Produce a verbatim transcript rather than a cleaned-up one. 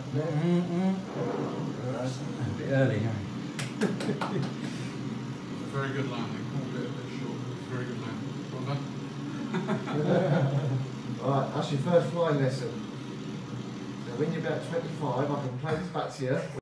there. Mm-hmm. That's a bit early, huh? Very good landing. A bit, a bit short. Very good landing. Well done. Alright, that's your first flying lesson. So when you're about twenty-five, I can play this back to you.